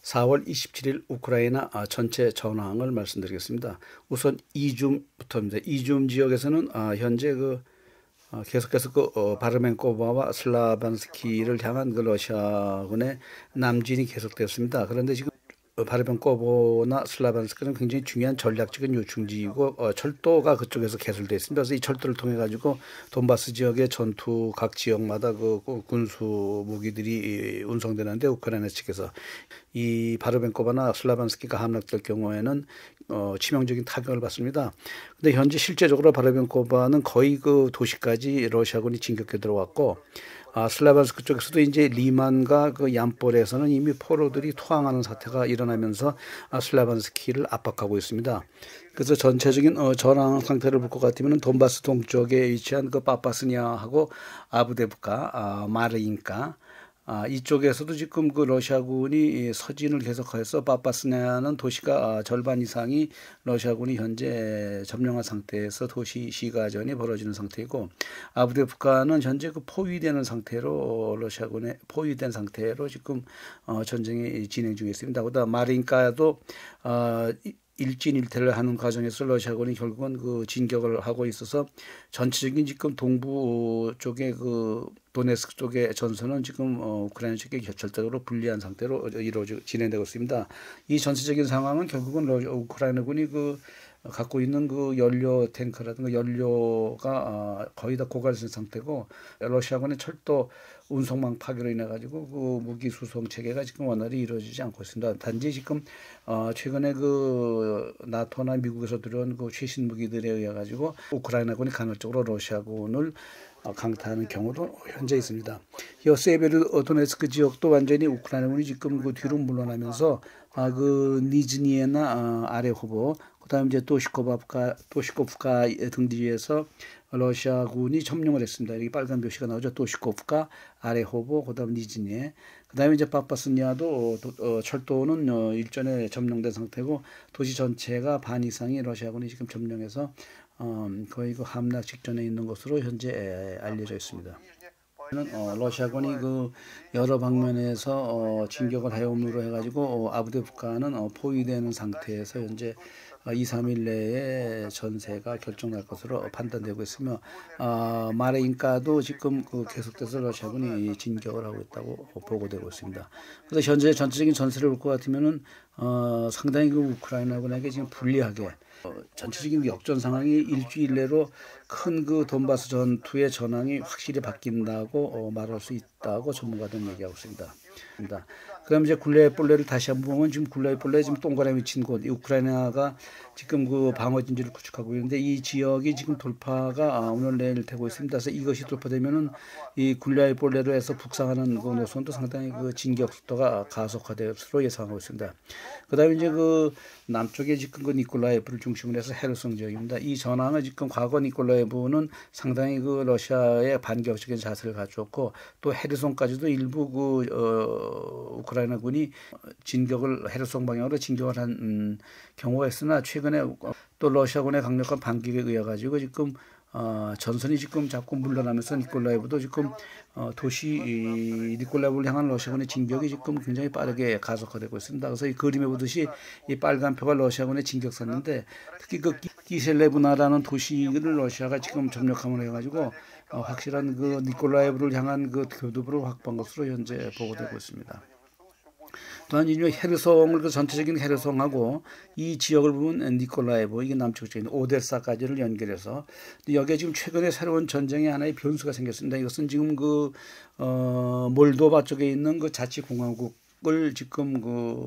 4월 27일 우크라이나 전체 전황을 말씀드리겠습니다. 우선 이줌부터입니다. 이줌 지역에서는 현재 계속해서 바르멘코바와 슬라반스키를 향한 러시아군의 남진이 계속되었습니다. 그런데 지금 바르벤코보나 슬라반스크는 굉장히 중요한 전략적인 요충지이고 철도가 그쪽에서 개설되어 있습니다. 그래서 이 철도를 통해 가지고 돈바스 지역의 전투 각 지역마다 군수 무기들이 운송되는데 우크라이나 측에서 이 바르벤코바나 슬라반스키가 함락될 경우에는 치명적인 타격을 받습니다. 근데 현재 실제적으로 바르벤코바는 거의 그 도시까지 러시아군이 진격해 들어왔고 슬라반스크 쪽에서도 이제 리만과 그 얀볼에서는 이미 포로들이 투항하는 사태가 일어나면서 슬라반스키를 압박하고 있습니다. 그래서 전체적인 전황 상태를 볼 것 같으면 돈바스 동쪽에 위치한 그 파파스니아하고 아부데브카, 마르인카 이쪽에서도 지금 그 러시아군이 서진을 계속해서 파파스니아는 도시가 절반 이상이 러시아군이 현재 점령한 상태에서 도시 시가전이 벌어지는 상태이고 아부데프카는 현재 그 포위되는 상태로 러시아군에 포위된 상태로 지금 전쟁이 진행 중에 있습니다. 그다음 마린카도 일진일퇴를 하는 과정에서 러시아군이 결국은 그 진격을 하고 있어서 전체적인 지금 동부 쪽에 그 도네스크 쪽의 전선은 지금 우크라이나 측에 절대적으로 불리한 상태로 진행되고 있습니다. 이 전체적인 상황은 결국은 우크라이나군이 갖고 있는 그 연료 탱크라든가 연료가 거의 다 고갈된 상태고 러시아군의 철도 운송망 파괴로 인해 가지고 그 무기 수송 체계가 지금 원활히 이루어지지 않고 있습니다. 단지 지금 최근에 그 나토나 미국에서 들어온 그 최신 무기들에 의해 가지고 우크라이나군이 간헐적으로 러시아군을 강타하는 경우도 현재 있습니다. 이 세베르도네츠크 지역도 완전히 우크라이나군이 지금 그 뒤로 물러나면서 그 니즈니에나 아래 후보 그다음 이제 도시코프카 등지에서 러시아군이 점령을 했습니다. 여기 빨간 표시가 나오죠. 도시코프카 아래 호보 그다음 니즈니에 그다음에 이제 파파스니아도 철도는 일전에 점령된 상태고 도시 전체가 반 이상이 러시아군이 지금 점령해서 거의 그 함락 직전에 있는 것으로 현재 알려져 있습니다. 러시아군이 그 여러 방면에서 진격을 해옴으로 해가지고 아부데프카는 포위되는 상태에서 현재 2, 3일 내에 전세가 결정날 것으로 판단되고 있으며 마레인카도 지금 계속돼서 러시아군이 진격을 하고 있다고 보고되고 있습니다. 그래서 현재 전체적인 전세를 볼 것 같으면은 상당히 그 우크라이나군에게 지금 불리하게 전체적인 역전 상황이 일주일 내로 큰 그 돈바스 전투의 전황이 확실히 바뀐다고 말할 수 있다고 전문가들은 얘기하고 있습니다. 그럼 이제 굴레폴레를 다시 한번 보면 지금 굴레폴레 지금 동그라미 친 곳, 우크라이나가 지금 그 방어 진지를 구축하고 있는데 이 지역이 지금 돌파가 오늘 내일 되고 있습니다. 그래서 이것이 돌파되면은 이 굴레폴레로 해서 북상하는 그 노선도 상당히 그 진격 속도가 가속화될 것으로 예상하고 있습니다. 그다음에 이제 그 남쪽에 지금 그 니콜라예브를 중심으로 해서 헤르송 지역입니다. 이 전황은 지금 과거 니콜라예브는 상당히 그 러시아의 반격적인 자세를 갖추었고 또 헤르송까지도 일부 우크라이나군이 헤르송 방향으로 진격을 한 경우가 있으나 최근에 또 러시아군의 강력한 반격에 의해 가지고 지금 전선이 지금 자꾸 물러나면서 니콜라예브도 지금 도시 니콜라예브를 향한 러시아군의 진격이 지금 굉장히 빠르게 가속화되고 있습니다. 그래서 이 그림에 보듯이 이 빨간 표가 러시아군의 진격선인데 특히 그 키셀레브나라는 도시를 러시아가 지금 점령함을 해가지고 확실한 그 니콜라예브를 향한 그 교두보를 확보한 것으로 현재 보고되고 있습니다. 또한 이 헤르송을 그 전체적인 헤르송하고 이 지역을 보면 니콜라예브 이게 남쪽적인 오데사까지를 연결해서 여기에 지금 최근에 새로운 전쟁의 하나의 변수가 생겼습니다. 이것은 지금 몰도바 쪽에 있는 그 자치공화국을 지금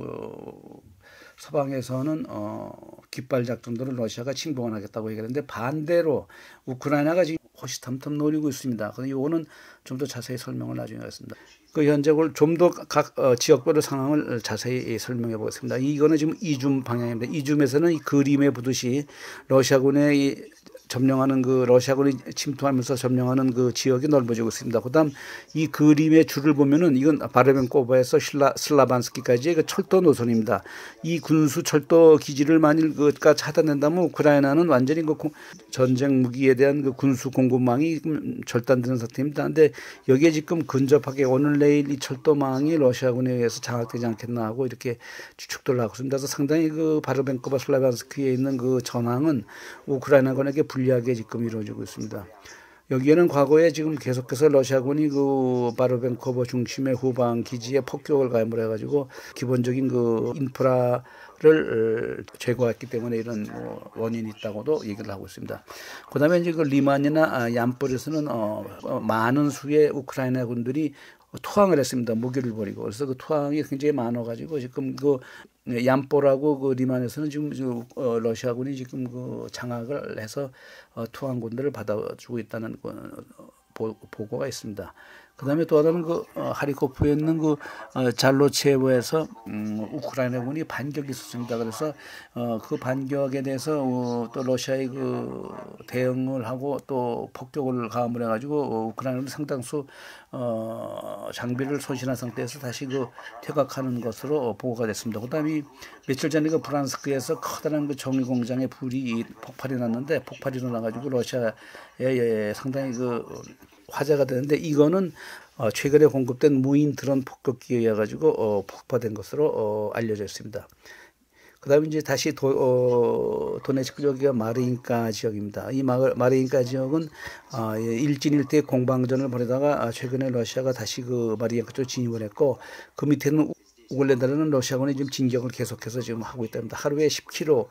서방에서는 깃발 작전도를 러시아가 침공을 하겠다고 얘기하는데 반대로 우크라이나가 지금 호시탐탐 노리고 있습니다. 그래서 이거는 좀 더 자세히 설명을 나중에 하겠습니다. 현재 좀 더 각 지역별의 상황을 자세히 설명해 보겠습니다. 이거는 지금 이줌 방향입니다. 이줌에서는 이 그림에 보듯이 러시아군의 점령하는 그 러시아군이 침투하면서 점령하는 그 지역이 넓어지고 있습니다. 그다음 이 그림의 줄을 보면은 이건 바르벤코바에서 슬라반스키까지의 그 철도 노선입니다. 이 군수 철도 기지를 만일 그가 차단된다면 우크라이나는 완전히 그 전쟁 무기에 대한 그 군수 공급망이 절단되는 상태입니다. 근데 여기에 지금 근접하게 오늘 내일 이 철도망이 러시아군에 의해서 장악되지 않겠나 하고 이렇게 추측들을 하고 있습니다. 그래서 상당히 그 바르벤코바 슬라반스키에 있는 그 전황은 우크라이나군에게 불리하게 지금 이루어지고 있습니다. 여기에는 과거에 지금 계속해서 러시아군이 그 바르벤코바 중심의 후방 기지에 폭격을 가함을 해가지고 기본적인 그 인프라를 제거했기 때문에 이런 원인이 있다고도 얘기를 하고 있습니다. 그다음에 이제 그 리만이나 얀폴에서는 많은 수의 우크라이나 군들이 투항을 했습니다. 무기를 버리고. 그래서 그 투항이 굉장히 많아가지고 지금 그 얀폴하고 그 리만에서는 지금 러시아군이 지금 그 장악을 해서 투항군들을 받아주고 있다는 보고가 있습니다. 그다음에 또 하나는 그 하리코프에 있는 그 잘로체브에서 우크라이나군이 반격이 있었습니다. 그래서 그 반격에 대해서 또 러시아의 그 대응을 하고 또 폭격을 가함을 해가지고 우크라이나는 상당수 장비를 소진한 상태에서 다시 그 퇴각하는 것으로 보고가 됐습니다. 그다음에 며칠 전에 그 브란스크에서 커다란 그 정유 공장에 불이 폭발이 났는데 폭발이 일어나가지고 러시아에 상당히 그 화제가 되는데 이거는 최근에 공급된 무인 드론 폭격기에 의해 가지고 폭파된 것으로 알려져 있습니다. 그다음에 이제 다시 도네츠크 여기가 마리인카 지역입니다. 이 마리인카 지역은 일진 일대 공방전을 벌이다가 최근에 러시아가 다시 그 마리인카 쪽 진입을 했고 그 밑에는 우글레다르는 러시아군이 지금 진격을 계속해서 지금 하고 있답니다. 하루에 10km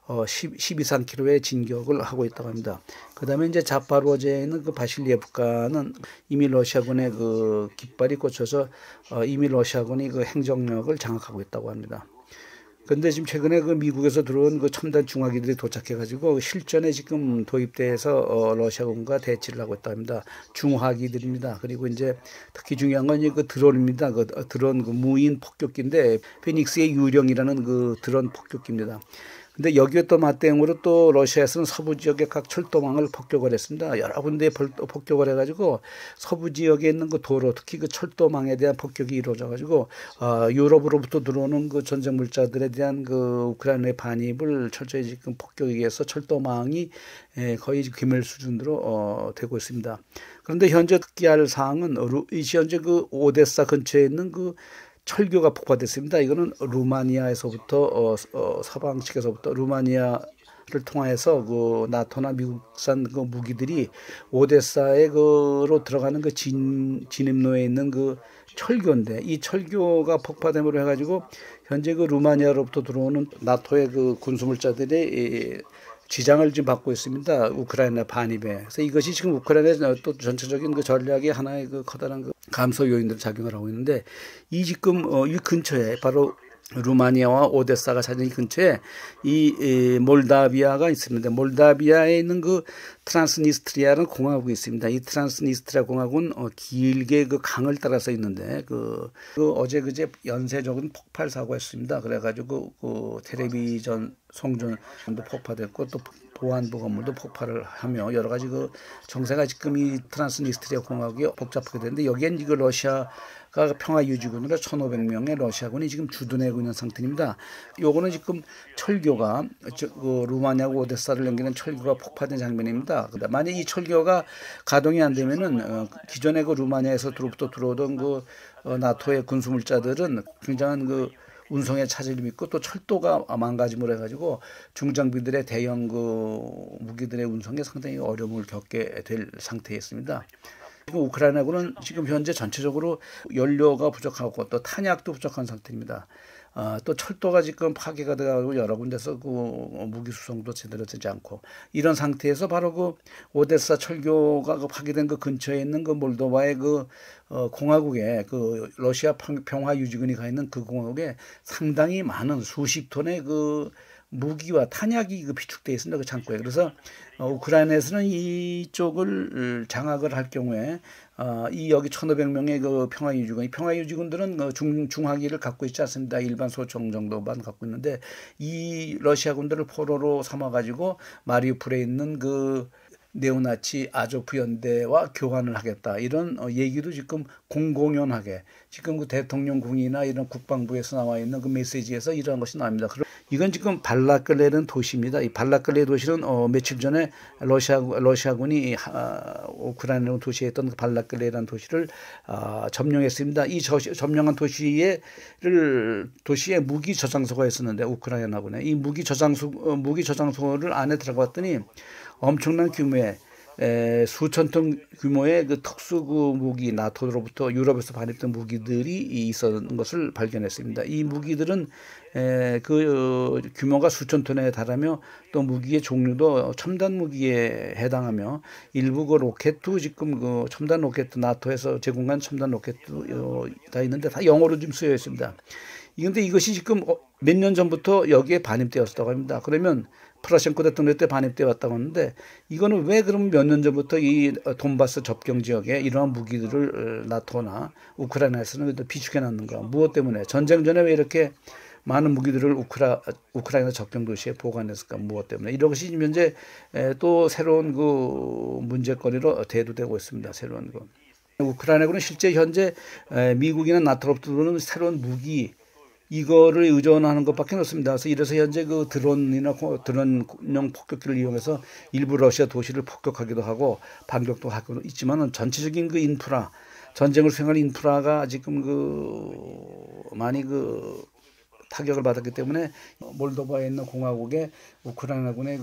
12~13km의 진격을 하고 있다고 합니다. 그 다음에 이제 자파로제에 있는 그 바실리에프카는 이미 러시아군의 그 깃발이 꽂혀서 이미 러시아군이 그 행정력을 장악하고 있다고 합니다. 그런데 지금 최근에 그 미국에서 들어온 그 첨단 중화기들이 도착해가지고 실전에 지금 도입돼서 러시아군과 대치를 하고 있다고 합니다. 중화기들입니다. 그리고 이제 특히 중요한 건 그 드론입니다. 그 드론 그 무인 폭격기인데 페닉스의 유령이라는 그 드론 폭격기입니다. 근데 여기에 또 맞대응으로 또 러시아에서는 서부 지역의 각 철도망을 폭격을 했습니다. 여러 군데 폭격을 해가지고 서부 지역에 있는 그 도로, 특히 그 철도망에 대한 폭격이 이루어져가지고 유럽으로부터 들어오는 그 전쟁 물자들에 대한 그 우크라이나의 반입을 철저히 지금 폭격에 의해서 철도망이 거의 괴멸 수준으로 되고 있습니다. 그런데 현재 특기할 사항은 현재 그 오데사 근처에 있는 그 철교가 폭파됐습니다. 이거는 루마니아에서부터 서방 측에서부터 루마니아를 통해서 그 나토나 미국산 그 무기들이 오데사에 그로 들어가는 그 진입로에 있는 그 철교인데 이 철교가 폭파됨으로 해가지고 현재 그 루마니아로부터 들어오는 나토의 그 군수물자들이 지장을 지금 받고 있습니다. 우크라이나 반입에. 그래서 이것이 지금 우크라이나의 또 전체적인 그 전략의 하나의 그 커다란 그 감소 요인들을 작용을 하고 있는데 이 지금 이 근처에 바로 루마니아와 오데사가 찾은 이 근처에 이 몰다비아가 있습니다. 몰다비아에 있는 그 트란스니스트리아라는 공화국이 있습니다. 이 트란스니스트리아 공화국은 길게 그 강을 따라서 있는데 그 어제 그제 연쇄적인 폭발 사고였습니다. 그래가지고 그 텔레비전 송전도 폭파됐고 또 보안부 건물도 폭발을 하며 여러 가지 그 정세가 지금 이 트란스니스트리아 공화국이 복잡하게 되는데 여기엔 이거 러시아가 평화유지군으로 1,500명의 러시아군이 지금 주둔하고 있는 상태입니다. 요거는 지금 철교가 그 루마니아하고 오데사를 연결하는 철교가 폭파된 장면입니다. 만약 이 철교가 가동이 안 되면은 기존의 그 루마니아에서부터 들어오던 그 나토의 군수물자들은 굉장한 그 운송에 차질이 있고 또 철도가 망가짐을 해가지고 중장비들의 대형 그 무기들의 운송에 상당히 어려움을 겪게 될 상태였습니다. 지금 우크라이나군은 지금 현재 전체적으로 연료가 부족하고 또 탄약도 부족한 상태입니다. 또 철도가 지금 파괴가 되고 여러 군데서 그 무기 수송도 제대로 되지 않고 이런 상태에서 바로 그 오데사 철교가 그 파괴된 그 근처에 있는 그 몰도바의 그 공화국에 그 러시아 평화유지군이 가 있는 그 공화국에 상당히 많은 수십 톤의 그 무기와 탄약이 그 비축되어 있습니다. 그 창고에. 그래서 우크라이나에서는 이쪽을 장악을 할 경우에 이 여기 1,500명의 그 평화유지군, 이 평화유지군들은 중화기를 갖고 있지 않습니다. 일반 소총 정도만 갖고 있는데 이 러시아군들을 포로로 삼아가지고 마리우폴에 있는 그 네오나치 아조프 연대와 교환을 하겠다, 이런 얘기도 지금 공공연하게 지금 그 대통령궁이나 이런 국방부에서 나와 있는 그 메시지에서 이러한 것이 나옵니다. 이건 지금 발라클레라는 도시입니다. 이 발라클레 도시는 며칠 전에 러시아군이 우크라이나 도시에 있던 그 발라클레라는 도시를 점령했습니다. 이 점령한 도시에 무기 저장소가 있었는데 우크라이나군에 이 무기 저장소를 안에 들어갔더니 엄청난 규모의 수천 톤 규모의 그 특수 그 무기, 나토로부터 유럽에서 반입된 무기들이 있었던 것을 발견했습니다. 이 무기들은 그 규모가 수천 톤에 달하며 또 무기의 종류도 첨단 무기에 해당하며 일부 그 로켓도 지금 그 첨단 로켓, 나토에서 제공한 첨단 로켓도 다 있는데 다 영어로 좀 쓰여 있습니다. 그런데 이것이 지금 몇 년 전부터 여기에 반입되었다고 합니다. 그러면 프라셴코 대통령 때 반입되어 왔다고 하는데 이거는 왜 그러면 몇 년 전부터 이 돈바스 접경 지역에 이러한 무기들을 나토나 우크라이나에서는 비축해 놨는가? 무엇 때문에? 전쟁 전에 왜 이렇게 많은 무기들을 우크라이나 접경 도시에 보관했을까? 무엇 때문에? 이런 것이 현재 또 새로운 그 문제거리로 대두되고 있습니다. 새로운 거. 우크라이나군은 실제 현재 미국이나 나토로부터 들어오는 새로운 무기 이거를 의존하는 것밖에 없습니다. 이래서 현재 그 드론이나 드론용 폭격기를 이용해서 일부 러시아 도시를 폭격하기도 하고 반격도 하고 있지만은 전체적인 그 인프라, 전쟁을 수행할 인프라가 지금 많이 타격을 받았기 때문에 몰도바에 있는 공화국의 우크라이나군의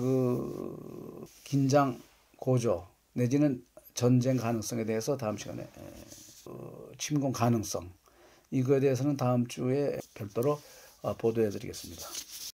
긴장 고조 내지는 전쟁 가능성에 대해서 다음 시간에 침공 가능성, 이거에 대해서는 다음 주에 별도로 보도해 드리겠습니다.